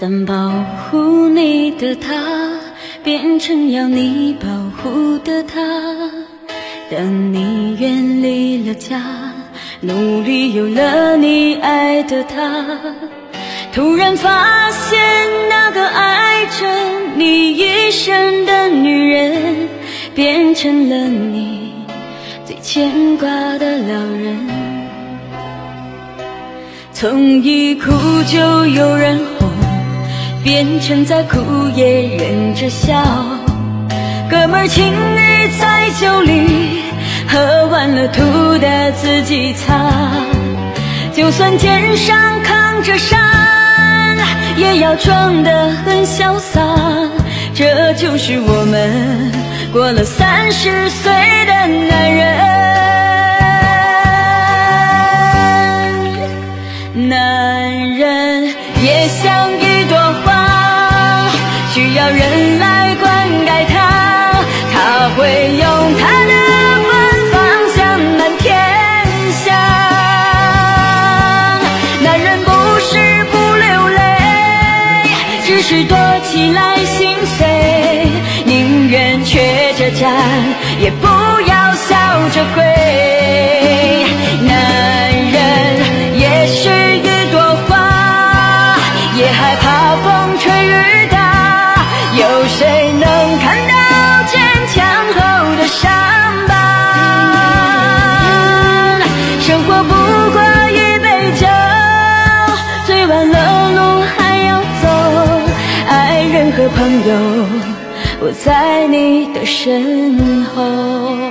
当保护你的他变成要你保护的他，当你远离了家，努力有了你爱的他，突然发现那个爱着你一生的女人变成了你最牵挂的老人。从一哭就有人哄，变成再哭也忍着笑，哥们儿情谊在酒里喝完了吐的自己擦，就算肩上扛着山也要装得很潇洒，这就是我们过了30岁的男人。男人也像一朵花，需要人来灌溉它，他会用他的芬芳香满天下。男人不是不流泪，只是躲起来心碎，宁愿缺着站也不要笑着跪。男人也是一朵花，也害怕风吹雨打，有谁能看到坚强后的伤疤？生活不过一杯酒，醉完了路还要走，爱人和朋友，我在你的身后。